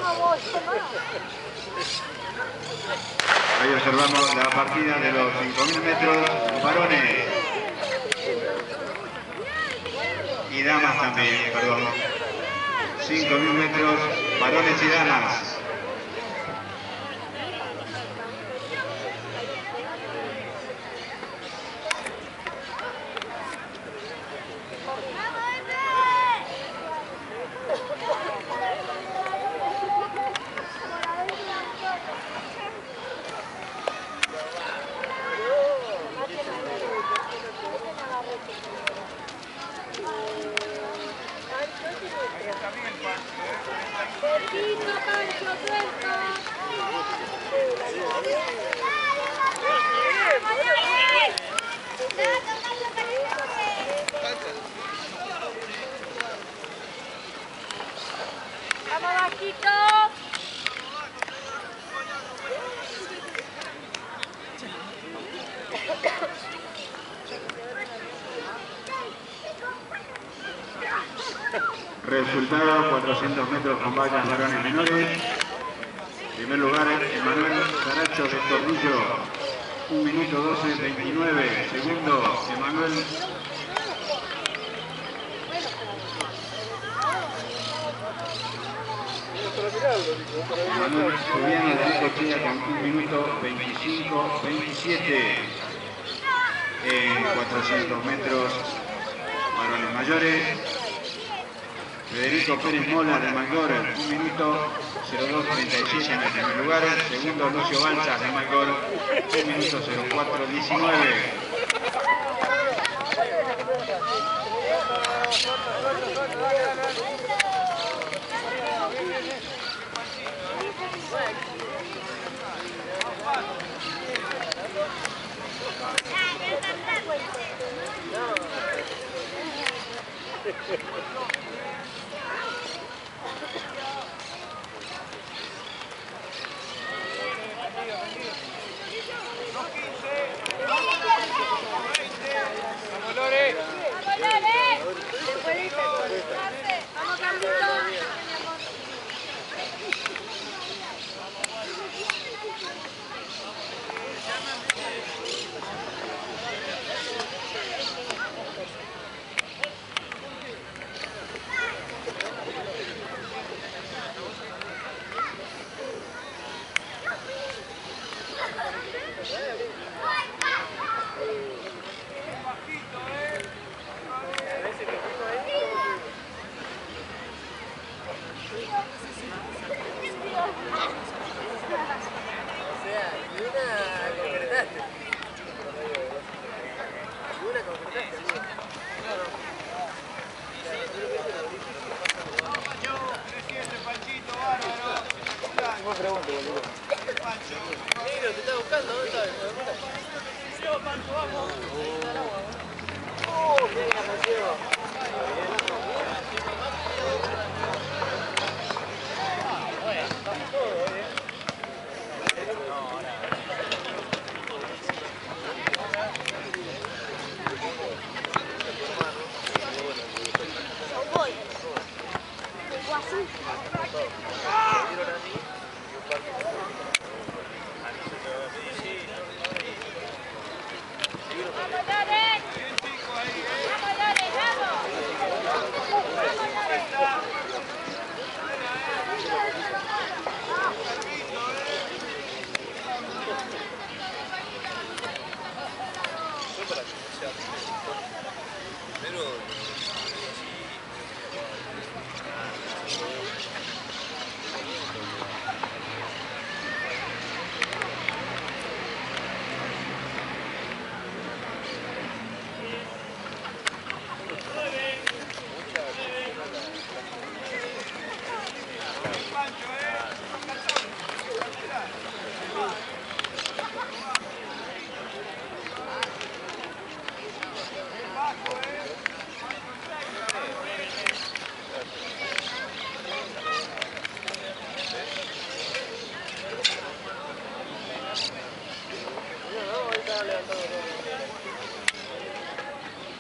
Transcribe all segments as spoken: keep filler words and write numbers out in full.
Ahí observamos la partida de los cinco mil metros varones y damas también, perdón. cinco mil metros varones y damas. ¡Vamos, Vasquito! Resultado cuatrocientos metros con vallas varones menores. Primer lugar, Emanuel Saracho de Tornillo, un minuto doce veintinueve. Segundo, Emanuel Emanuel Subiano de Necochea con un minuto veinticinco veintisiete en cuatrocientos metros varones mayores. Federico Pérez Mola de Mangor, un minuto cero dos treinta y siete en el primer lugar. Segundo, Lucio Balsas de Mangor, un minuto cero cuatro diecinueve.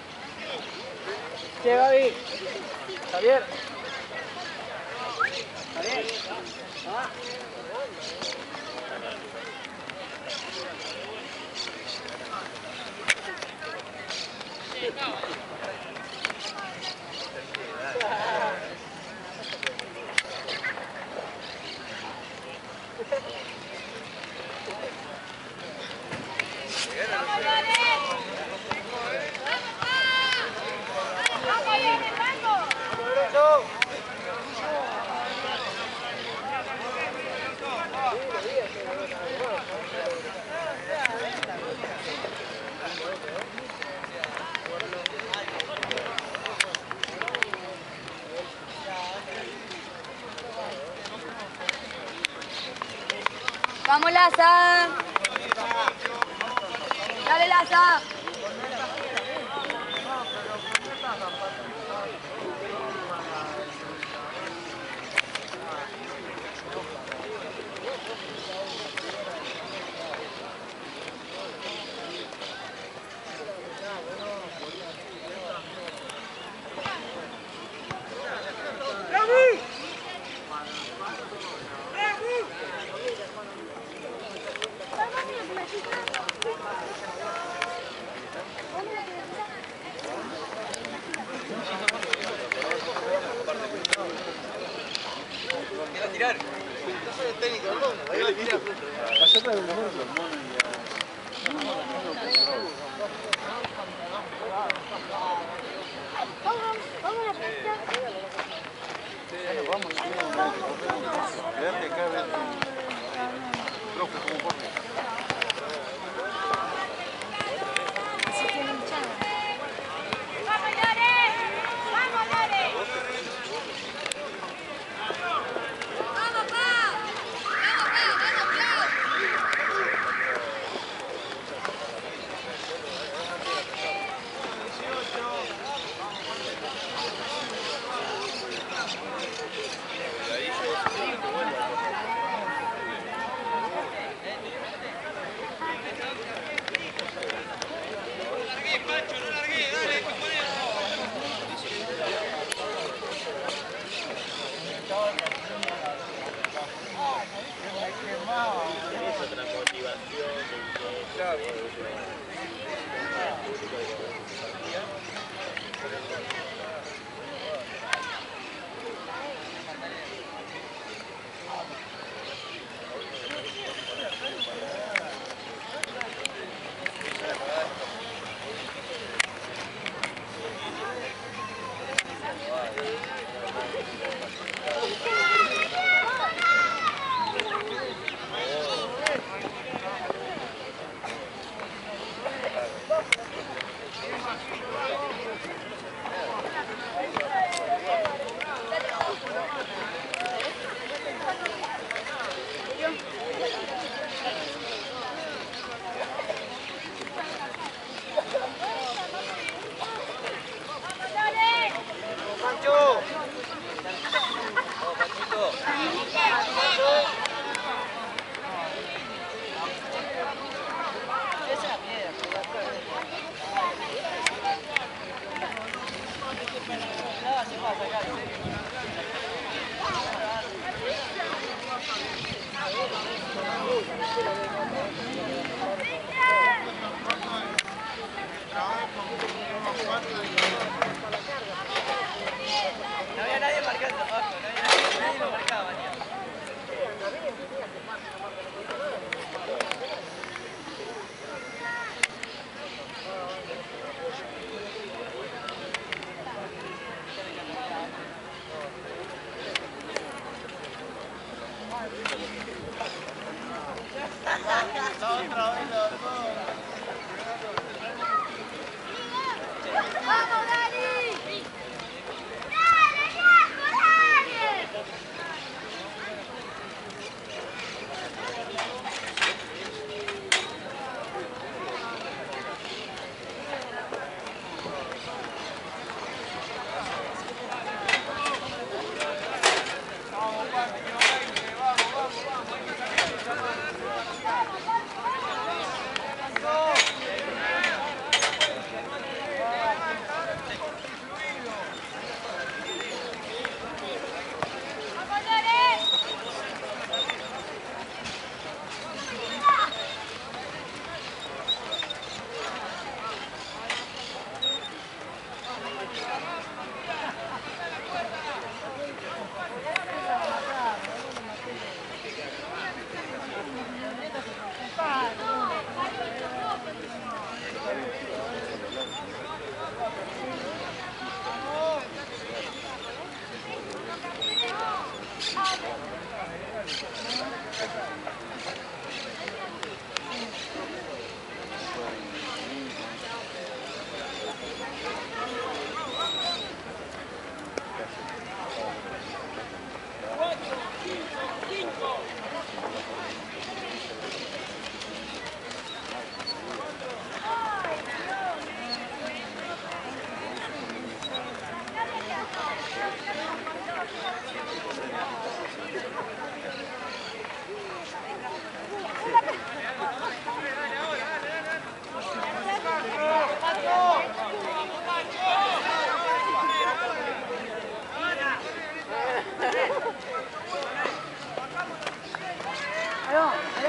Che, Gaby. Javier. Vamos, Laza. Dale, Laza. ¿Quieres tirar? Yo soy el técnico del mundo. Ahí le tira. Pasate del mono Quédate acá, vete. Profe, ¿cómo corre? Ahí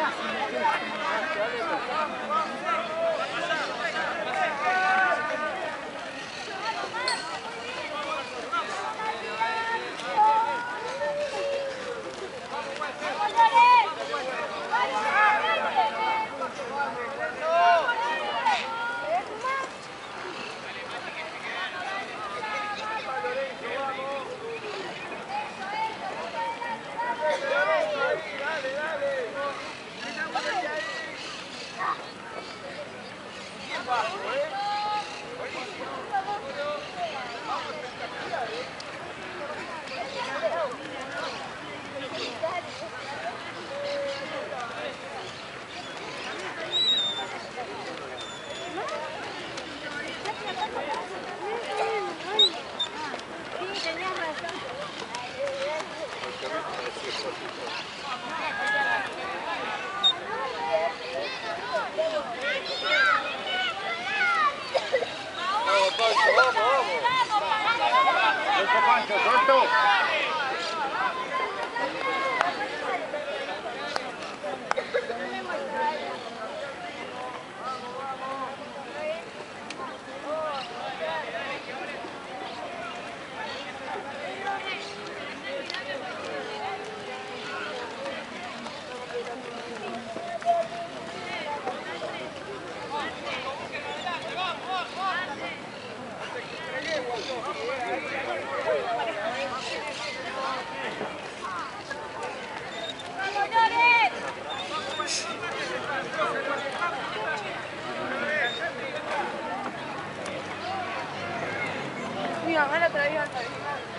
Mi mamá la traía al jardín.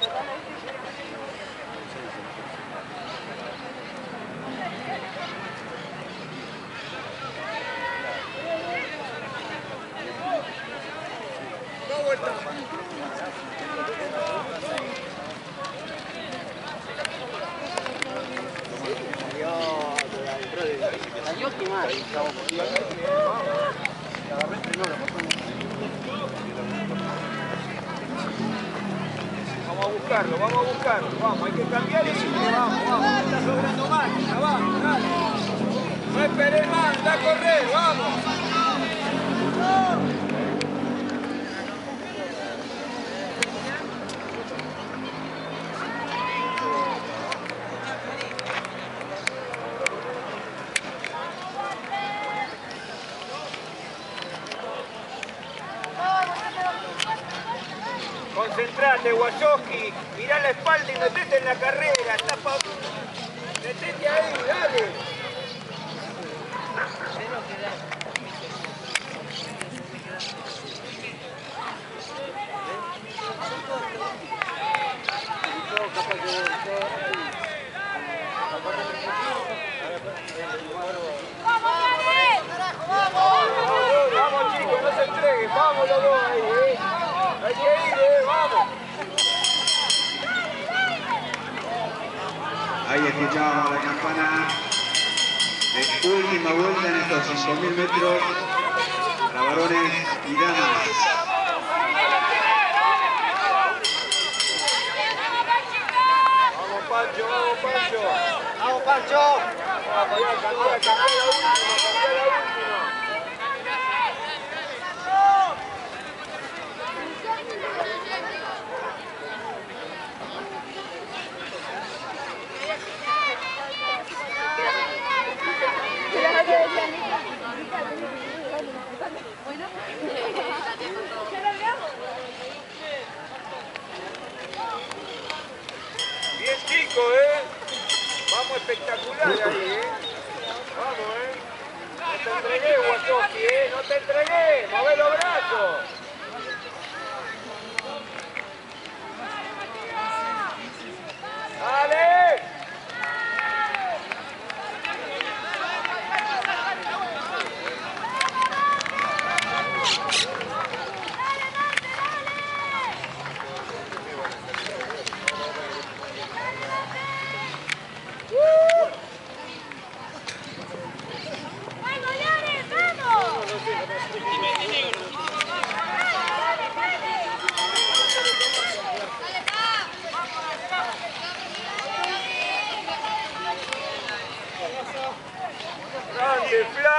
Vamos a buscarlo, vamos a buscarlo, vamos, hay que cambiar y vamos, vamos, está sobrando máquina, vamos, dale. No esperes más, anda a correr, vamos. Concentrate, Wachowski, mirá la espalda y metete en la carrera, está pa... metete ahí, dale. Vamos chicos, no se entreguen, vamos los dos ahí, eh. Hay que ir, eh, vamos. Ahí escuchamos la campana de última vuelta en estos cinco mil metros para varones y damas. Vamos Pancho, vamos Pancho. Vamos Pancho. Vamos, ya, cambiar, cambiar la última, cambiar la última. Bien chico, eh. Vamos espectacular ahí, eh. Vamos, eh. No te entregué, Wachowski, eh. No te entregué. Mové los brazos. ¡Dale!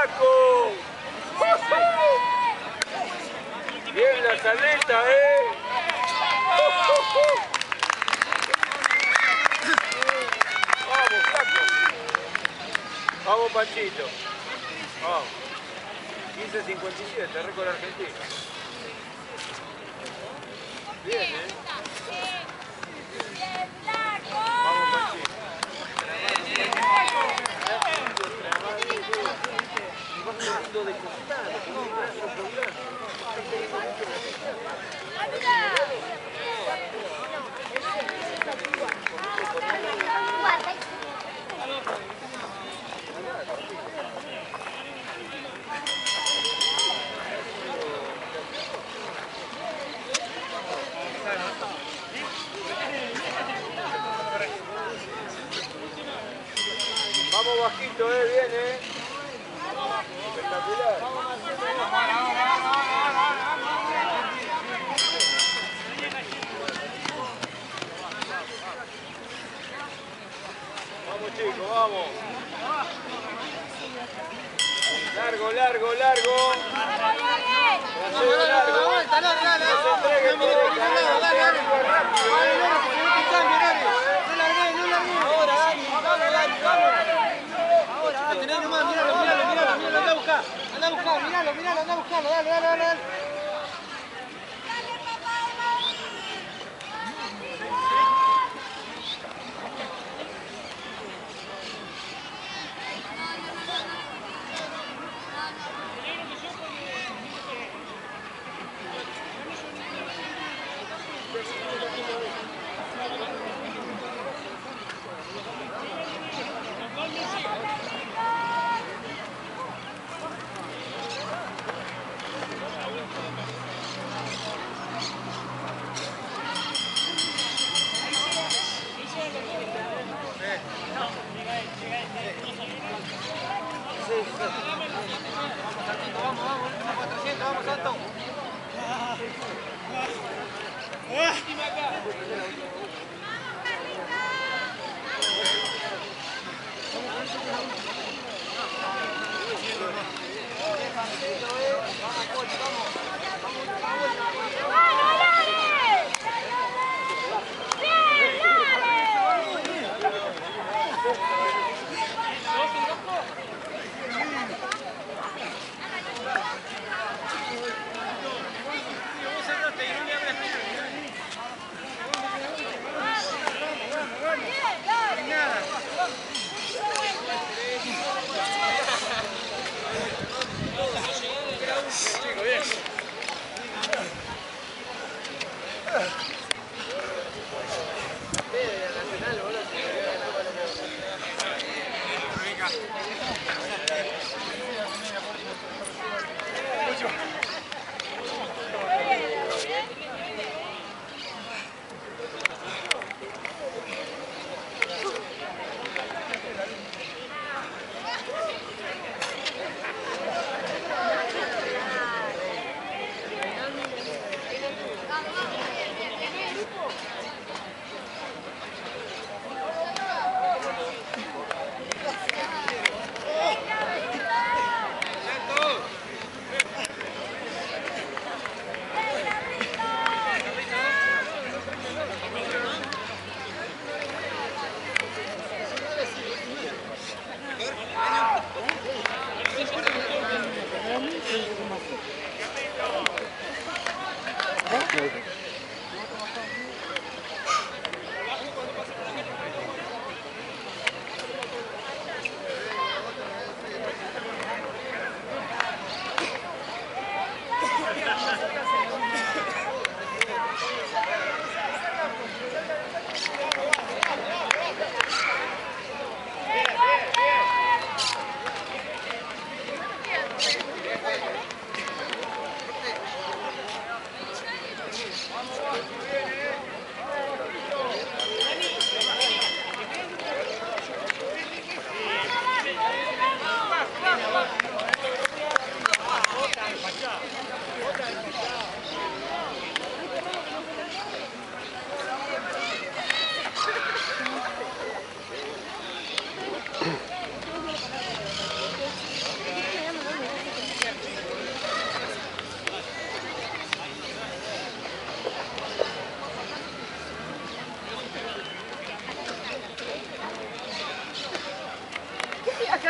flaco! Bien la saleta, ¿eh? Vamos, flaco. Vamos, Panchito. Vamos. quince cincuenta y siete, récord argentino. Bien, ¿eh? Vamos, Panchito. Y vas jugando de costado, con un brazo colgando. Vamos bajito, eh, bien, eh. Espectacular. Vamos, chicos, vamos. Largo, largo, largo. Trasero largo. No se entreguen por el camino, rápido, eh. Ahora, Dani, vamos, Dani, vamos. Ahora, tenés nomás, míralo, míralo, míralo, míralo, anda a buscar. Anda a buscar, míralo, míralo, anda a buscarlo, dale, dale, dale, dale. Vamos, vamos, último cuatrocientos, vamos, Santo.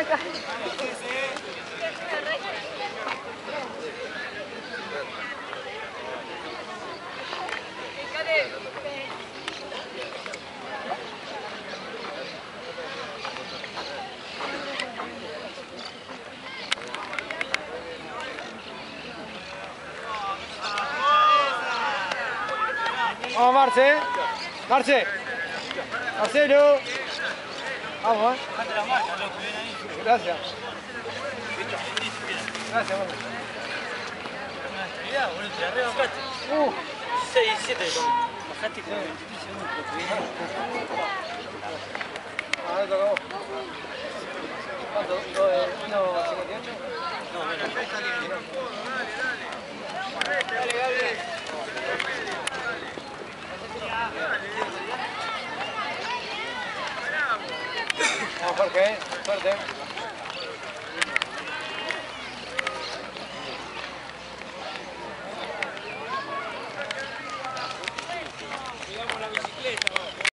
acá. Vamos, Marce. Marce. Marcelo. Vamos, ¿eh? Gracias. Gracias, vamos. Uh. seis, siete, bajaste con veintitrés segundos. Ahora toca a vos. ¿Cuánto? ¿uno cincuenta y ocho? No, menos. Dale, dale. Vamos, Jorge, suerte.